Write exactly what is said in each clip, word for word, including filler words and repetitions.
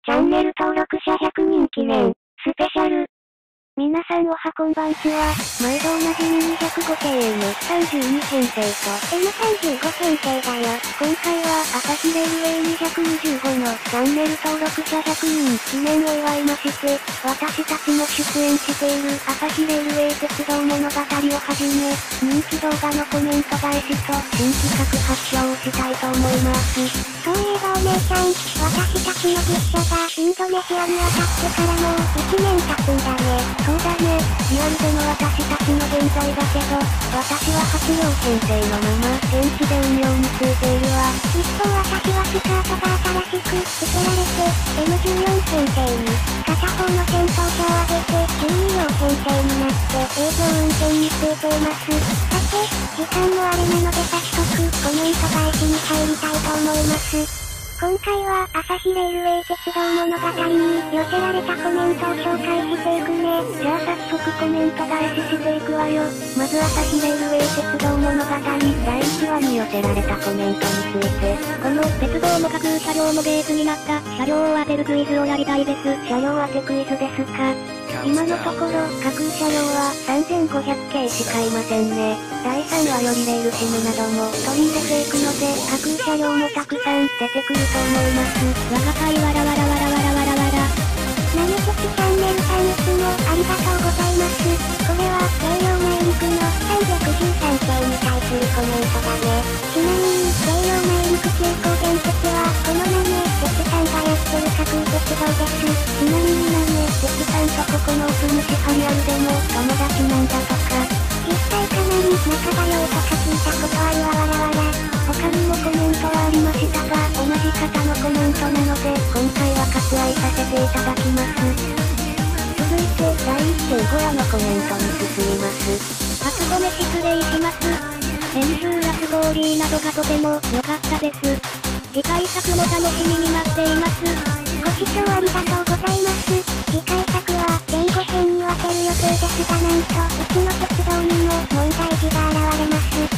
チャンネル登録者ひゃくにん記念、スペシャル。皆さんおはこんばんちは、毎度おなじみにひゃくごせんエムさんじゅうに 編成と エムさんじゅうご 編成だよ。今回は朝日レールウェイにひゃくにじゅうごのチャンネル登録者ひゃくにん記念を祝いまして、私たちも出演している朝日レールウェイ鉄道物語をはじめ、人気動画のコメント返しと新企画発表をしたいと思います。そういえばお姉ちゃん、私たちの実写がインドネシアに渡ってからもういちねん経つんだね。そうだね、リアルでの私たちの現在だけど、私ははち両編成のまま現地で運用についているわ。一方私はスカートが新しく付けられて エムじゅうよん 編成に片方の戦闘車を上げてじゅうに両編成になって営業運転についています。さて、時間もあるなので早速コメント返しに入りたいと思います。今回は朝日レールウェイ鉄道物語に寄せられたコメントを紹介していくね。じゃあ早速コメント返ししていくわよ。まず朝日レールウェイ鉄道物語だいいちわに寄せられたコメントについて。 この鉄道の架空車両のベースになった車両を当てるクイズをやりたいです。 車両当てクイズですか。今のところ架空車両はさんぜんごひゃくけいしかいませんね。だいさんわよりレールシムなども取り入れていくので架空車両もたくさん出てくると思います。 わが輩わらわらわらわらわらわら。 なめてきチャンネルさんいつもありがとうございます。これは京葉内陸のさんびゃくじゅうさんけいに対するコメントだね。ちなみに京葉内陸急行電鉄はこのなめ鉄さんがやってる架空鉄道です。ちなみになめ鉄さんとここのオプムシハリアルでも友達なんだとか。実際かなり仲が良いとか聞いたことあるわわらわら。他にもコメントはありましたが、同じ方のコメントなので、今回は割愛させていただきます。続いて、だいいってんごわのコメントに進みます。 初ごめ失礼します。演習やストーリーなどがとても良かったです。次回作も楽しみに待っています。 ご視聴ありがとうございます。次回作は、前後編に分ける予定ですがなんと、うちの鉄道にも問題児が現れます。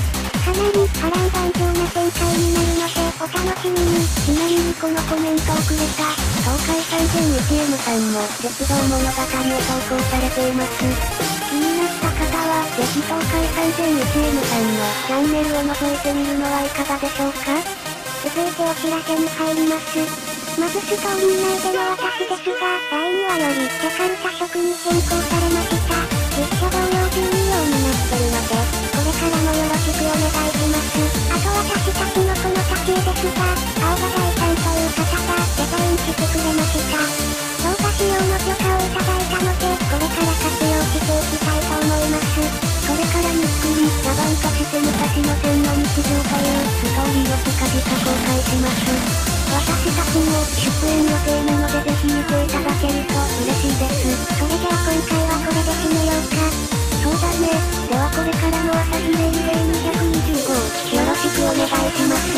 かなり波乱万丈な展開になるのでお楽しみに。ちなみにこのコメントをくれた東海 さんぜんいちエム さんも鉄道物語を投稿されています。気になった方はぜひ東海 さんぜんいちエム さんのチャンネルを覗いてみるのはいかがでしょうか。続いてお知らせに入ります。まずストーリー内での私ですが、だいにわよりデカルタ色に変更されました。実写同様じゅうに両になってるので、これからもよろしくお願いします。あと私たちのこの撮影ですが、青葉台さんという方がデザインしてくれました。動画使用の許可をいただいたので、これから活用していきたいと思います。これからゆっくり、ラバンとして昔の線の日常というストーリーを近々公開します。私たちも出演予定なのでぜひ見ていただけると嬉しいです。それじゃあ今回はこれで締めようか。そうだね。ではこれからも朝日レールウェイにひゃくにじゅうごをよろしくお願いします。